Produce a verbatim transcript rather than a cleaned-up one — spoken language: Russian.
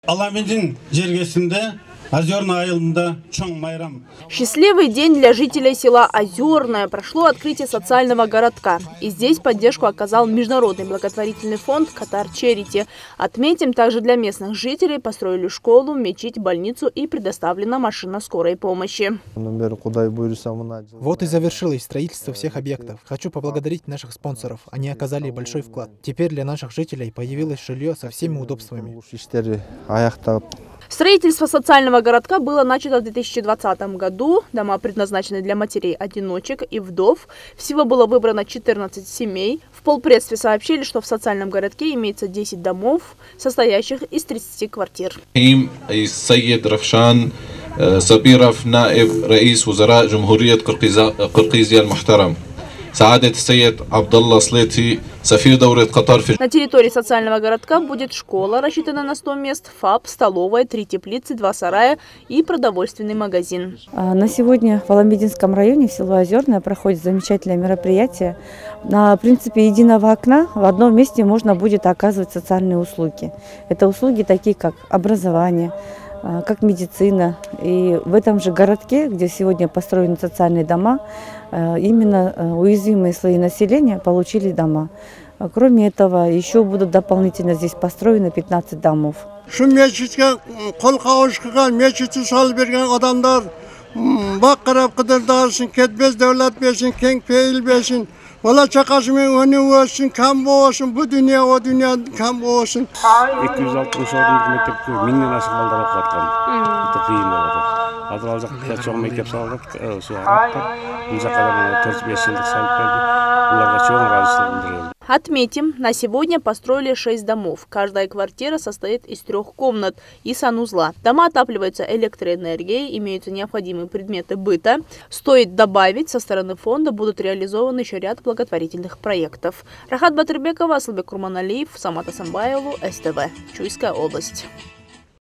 Аламедин жергесінде Озерное айылында чоң майрам. Счастливый день для жителей села Озерное. Прошло открытие социального городка. И здесь поддержку оказал международный благотворительный фонд «Катар Черити». Отметим, также для местных жителей построили школу, мечеть, больницу и предоставлена машина скорой помощи. Вот и завершилось строительство всех объектов. Хочу поблагодарить наших спонсоров. Они оказали большой вклад. Теперь для наших жителей появилось жилье со всеми удобствами. Строительство социального городка было начато в две тысячи двадцатом году. Дома предназначены для матерей-одиночек и вдов. Всего было выбрано четырнадцать семей. В полпредстве сообщили, что в социальном городке имеется десять домов, состоящих из тридцати квартир. На территории социального городка будет школа, рассчитанная на сто мест, ФАП, столовая, три теплицы, два сарая и продовольственный магазин. На сегодня в Аламединском районе, в село Озерное, проходит замечательное мероприятие. На принципе единого окна в одном месте можно будет оказывать социальные услуги. Это услуги такие, как образование, как медицина. И в этом же городке, где сегодня построены социальные дома, именно уязвимые слои населения получили дома. Кроме этого, еще будут дополнительно здесь построены пятнадцать домов. Valla çakasımın önü olsun, kan olsun, bu dünya o dünya kan olsun. iki yüz altmış ordu mektepte minden aşık balдар okuyup atқан. Bitti kıyın болады. Азыр ал жақта чоң мектеп салынып, ошо арабтар бул жака төрт беш жылдык салып берди. Буларга чоң ыраазычылык билдиребиз. Отметим, на сегодня построили шесть домов. Каждая квартира состоит из трех комнат и санузла. Дома отапливаются электроэнергией, имеются необходимые предметы быта. Стоит добавить, со стороны фонда будут реализованы еще ряд благотворительных проектов. Рахат Батырбекова, Асылбек Курманалиев, Самат Асамбаеву, СТВ. Чуйская область.